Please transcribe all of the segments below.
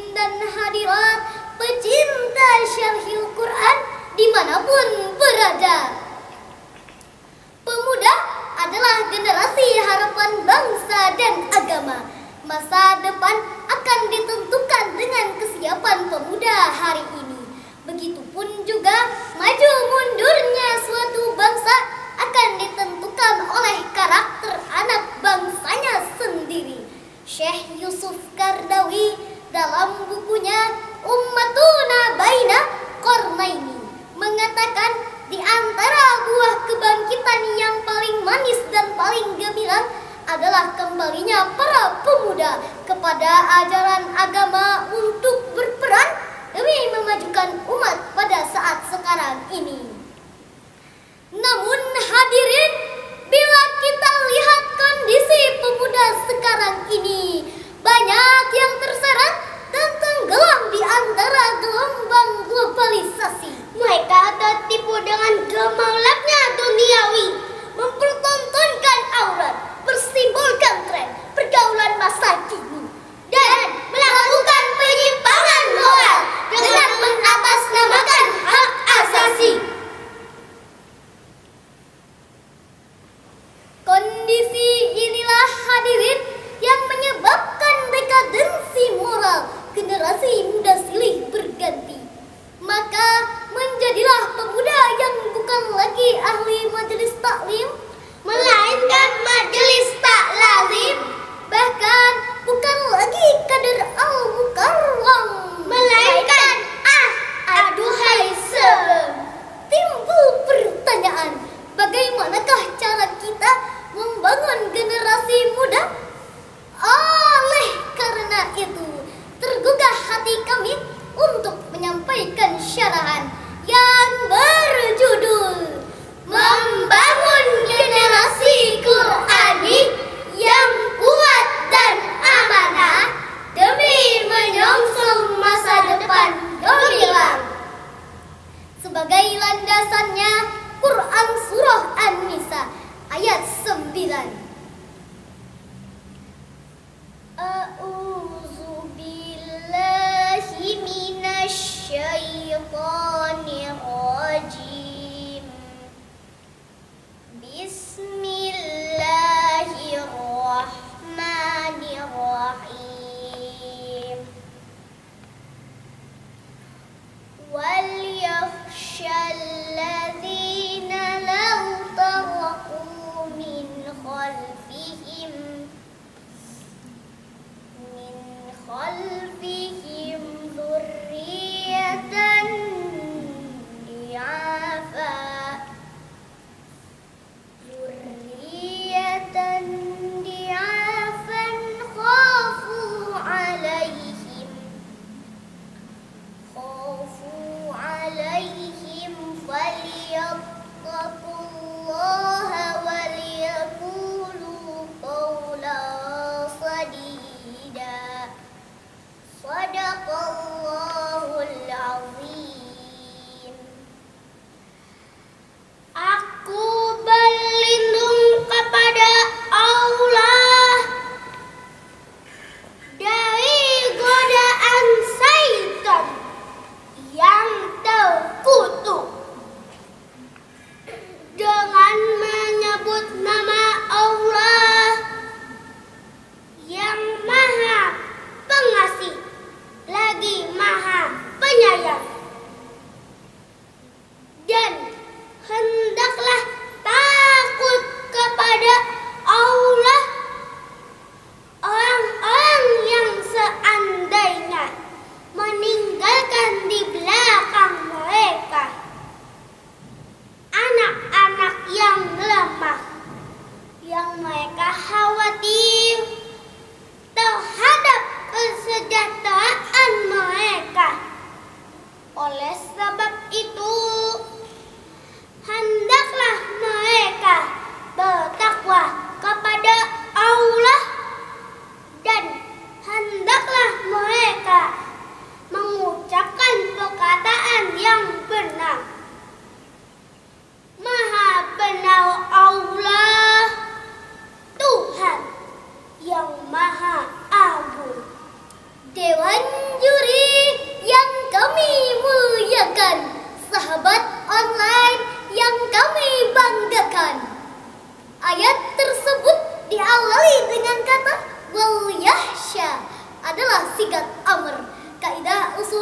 dan hadirat pecinta syarhil Quran dimanapun berada. Pemuda adalah generasi harapan bangsa dan agama. Masa depan akan ditentukan dengan kesiapan pemuda hari ini. Begitupun juga maju mundurnya suatu bangsa akan ditentukan oleh karakter anak bangsanya sendiri. Syekh Yusuf Qaradawi dalam bukunya Ummatuna Baina Qarnaini mengatakan di antara buah kebangkitan yang paling manis dan paling gemilang adalah kembalinya para pemuda kepada ajaran agama untuk berperan demi memajukan umat pada saat sekarang ini. Namun hadirin, bila kita lihat kondisi pemuda sekarang ini, banyak yang terseret dan tenggelam di antara gelombang globalisasi. Mereka tertipu dengan gemerlapnya duniawi, mempertontonkan aurat, bersimbolkan tren pergaulan masa kini, dan melakukan penyimpangan moral dengan mengatasnamakan hak asasi. Kondisi inilah hadirin yang menyebabkan dekadensi moral generasi muda silih berganti. Maka menjadilah pemuda yang bukan lagi ahli majelis taklim, melainkan majelis tak lazim, bahkan bukan lagi kader al-mukarram, melainkan aduhai sebab. Timbul pertanyaan, bagaimanakah cara kita membangun generasi muda? Oleh karena itu, tergugah hati kami untuk menyampaikan syarahan yang berjudul Membangun Generasi Qurani yang Kuat dan Amanah demi menyongsong masa depan gemilang. Sebagai landasannya Quran Surah An-Nisa ayat 9. A'udzu billahi minasy syaithanir rajim. Bismillahirrahmanirrahim. Wal yakhshal ladzina law taraku min khalfihim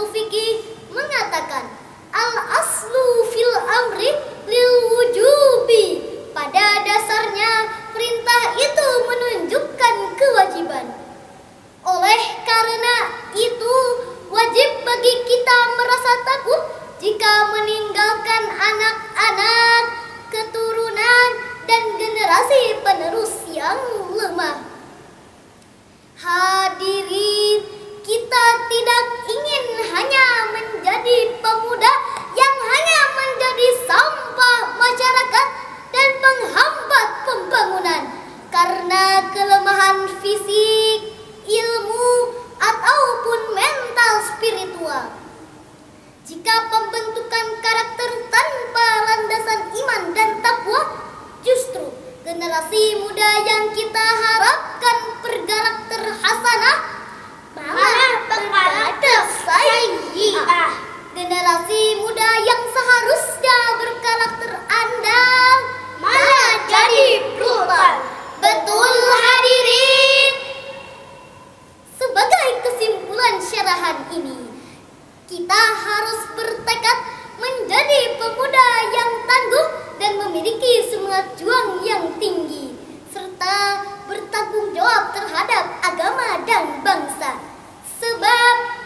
usul fikih mengatakan al-aslu fil amri lil wujubi. Pada dasarnya perintah itu menunjukkan kewajiban. Oleh karena itu wajib bagi kita merasa takut jika meninggalkan anak-anak, keturunan, dan generasi penerus yang lemah. Hadirin, kita tidak ingin hanya menjadi pemuda yang hanya menjadi sampah masyarakat dan penghambat pembangunan karena kelemahan fisik, ilmu, ataupun mental spiritual. Jika pembentukan karakter tanpa landasan iman dan takwa, justru generasi muda yang kita harapkan berkarakter hasanah malah berkarakter sayyi'ah. Generasi muda yang seharusnya berkarakter andal malah jadi brutal. Betul hadirin. Sebagai kesimpulan syarahan ini, kita harus bertekad menjadi pemuda yang tangguh dan memiliki semangat juang yang tinggi, serta bertanggung jawab terhadap agama dan bangsa. Sebab